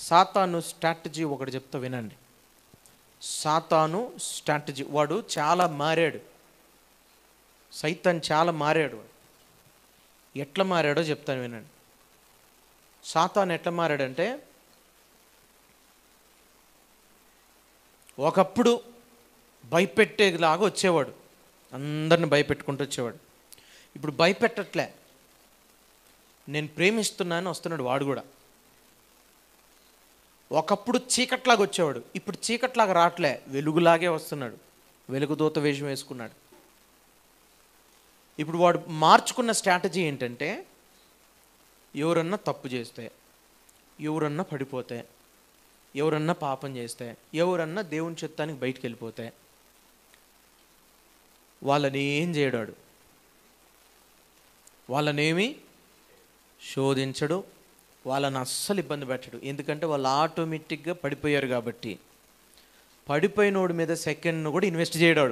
సాతాను స్ట్రాటజీ ఒకటి చెప్తా వినండి. సాతాను స్ట్రాటజీ, వాడు చాలా మారాడు. సైతాన్ చాలా మారాడు. ఎట్లా మారాడో చెప్తాను వినండి. సాతాను ఎట్లా మారాడంటే, ఒకప్పుడు భయపెట్టేలాగా వచ్చేవాడు, అందరిని భయపెట్టుకుంటూ వచ్చేవాడు. ఇప్పుడు భయపెట్టట్లే, నేను ప్రేమిస్తున్నాను వస్తున్నాడు వాడు కూడా. ఒకప్పుడు చీకట్లాగా వచ్చేవాడు, ఇప్పుడు చీకట్లాగా రావట్లే, వెలుగులాగే వస్తున్నాడు, వెలుగుదూత వేషం వేసుకున్నాడు. ఇప్పుడు వాడు మార్చుకున్న స్ట్రాటజీ ఏంటంటే, ఎవరన్నా తప్పు చేస్తే, ఎవరన్నా పడిపోతే, ఎవరన్నా పాపం చేస్తే, ఎవరన్నా దేవుని చిత్తానికి బయటికి వెళ్ళిపోతే వాళ్ళని ఏం చేయడాడు, వాళ్ళనేమి శోధించడు, వాళ్ళని అస్సలు ఇబ్బంది పెట్టడు. ఎందుకంటే వాళ్ళు ఆటోమేటిక్గా పడిపోయారు కాబట్టి. పడిపోయినోడి మీద సెకండ్ను కూడా ఇన్వెస్ట్ చేయడాడు.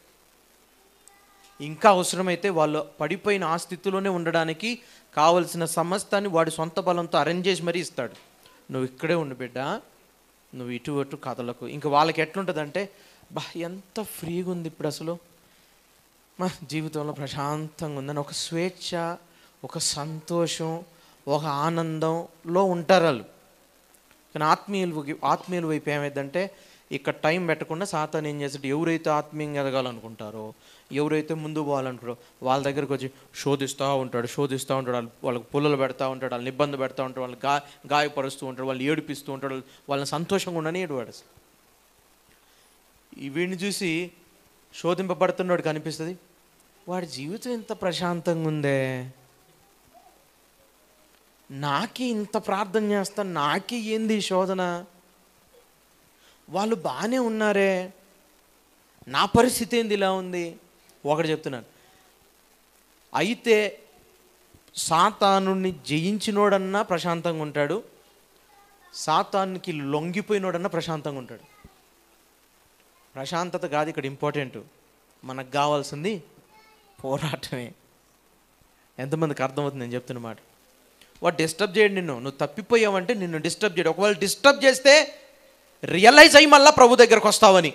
ఇంకా అవసరమైతే వాళ్ళు పడిపోయిన ఆ స్థితిలోనే ఉండడానికి కావలసిన సమస్తాన్ని వాడి సొంత బలంతో అరేంజ్ చేసి మరీ ఇస్తాడు. నువ్వు ఇక్కడే ఉండు బిడ్డ, నువ్వు ఇటు అటు కథలకు. ఇంకా వాళ్ళకి ఎట్లుంటుందంటే, బా ఎంత ఫ్రీగా ఉంది ఇప్పుడు, అసలు మా జీవితంలో ప్రశాంతంగా ఉందని ఒక స్వేచ్ఛ, ఒక సంతోషం, ఒక ఆనందంలో ఉంటారు వాళ్ళు. కానీ ఆత్మీయుల వైపు ఏమైందంటే, ఇక్కడ టైం పెట్టకుండా సాతాను ఏం చేస్తాడు, ఎవరైతే ఆత్మీయంగా ఎదగాలనుకుంటారో, ఎవరైతే ముందు పోవాలనుకుంటారో వాళ్ళ దగ్గరికి వచ్చి శోధిస్తూ ఉంటాడు. వాళ్ళకి పుల్లలు పెడతా ఉంటాడు, వాళ్ళని ఇబ్బంది పెడతా ఉంటాడు, వాళ్ళని గాయపరుస్తూ ఉంటాడు, వాళ్ళు ఏడిపిస్తూ ఉంటాడు, వాళ్ళని సంతోషంగా ఉండని ఏడువాడు. వీడిని చూసి శోధింపబడుతున్నాడు కనిపిస్తుంది, వాడి జీవితం ఇంత ప్రశాంతంగా ఉందే, నాకే ఇంత ప్రార్థన చేస్తాను, నాకే ఏంది శోధన, వాళ్ళు బాగానే ఉన్నారే, నా పరిస్థితి ఏంది ఇలా ఉంది. ఒకటి చెప్తున్నాను, అయితే సాతానుని జయించినోడన్నా ప్రశాంతంగా ఉంటాడు, సాతానుకి లొంగిపోయినోడన్నా ప్రశాంతంగా ఉంటాడు. ప్రశాంతత కాదు ఇక్కడ ఇంపార్టెంట్, మనకు కావాల్సింది పోరాటమే. ఎంతమందికి అర్థమవుతుంది నేను చెప్తున్న మాట? వాడు డిస్టర్బ్ చేయడు నిన్ను, నువ్వు తప్పిపోయావంటే నిన్ను డిస్టర్బ్ చేయడు. ఒకవేళ డిస్టర్బ్ చేస్తే రియలైజ్ అయ్యి మళ్ళీ ప్రభు దగ్గరకు వస్తావని,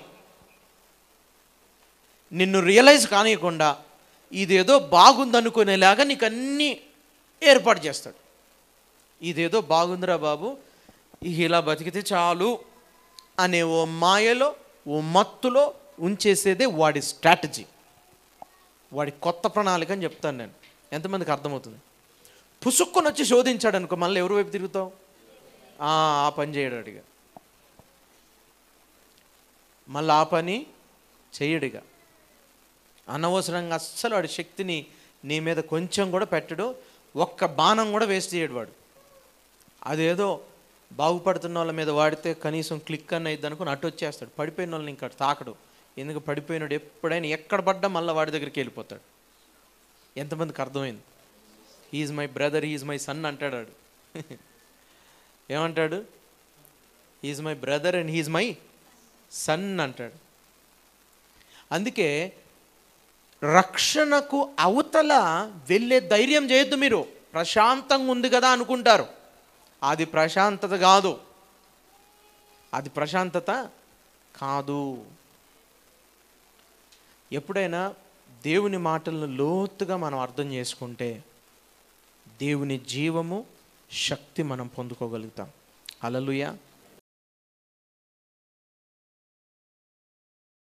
నిన్ను రియలైజ్ కానియకుండా ఇదేదో బాగుందనుకునేలాగా నీకు అన్నీ ఏర్పాటు చేస్తాడు. ఇదేదో బాగుందిరా బాబు, ఇలా బతికితే చాలు అనే ఓ మాయలో, ఓ మత్తులో ఉంచేసేదే వాడి స్ట్రాటజీ, వాడి కొత్త ప్రణాళిక అని చెప్తాను నేను. ఎంతమందికి అర్థమవుతుంది? పుసుక్కుని వచ్చి శోధించాడు అనుకో, మళ్ళీ ఎవరి వైపు తిరుగుతావు? ఆ పని చేయడాడిగా, మళ్ళీ ఆ పని చేయడిగా. అనవసరంగా అస్సలు వాడి శక్తిని నీ మీద కొంచెం కూడా పెట్టడు, ఒక్క బాణం కూడా వేస్ట్ చేయడు వాడు. అదేదో బాగుపడుతున్న వాళ్ళ మీద వాడితే కనీసం క్లిక్ అన్న అయ్యిద్ది అనుకుని అటు వచ్చేస్తాడు. పడిపోయిన వాళ్ళని ఇంకా తాకడు, ఎందుకు పడిపోయినాడు ఎప్పుడైనా ఎక్కడ పడ్డా మళ్ళీ వాడి దగ్గరికి వెళ్ళిపోతాడు. ఎంతమందికి అర్థమైంది? He's my brother, he's my son అంటాడు. ఏమంటాడు? He's my brother and he's my son అంటాడు. అందుకే రక్షణకు అవతల వెళ్ళే ధైర్యం చేయొద్దు మీరు. ప్రశాంతంగా ఉంది కదా అనుకుంటారు, అది ప్రశాంతత కాదు, అది ప్రశాంతత కాదు. ఎప్పుడైనా దేవుని మాటలను లోతుగా మనం అర్థం చేసుకుంటే దేవుని జీవము, శక్తి మనం పొందుకోగలుగుతాం. హల్లెలూయా.